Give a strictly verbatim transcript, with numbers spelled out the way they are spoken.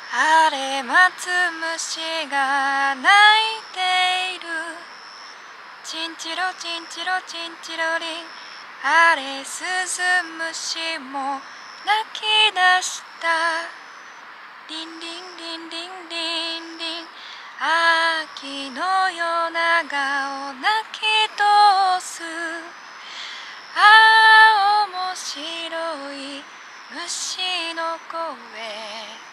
あれ待つ虫が鳴いている。チンチロチンチロチンチロリン。あれスズムシも泣き出した。リンリンリンリンリンリン。秋の夜長を泣き通す。ああ面白い虫の声。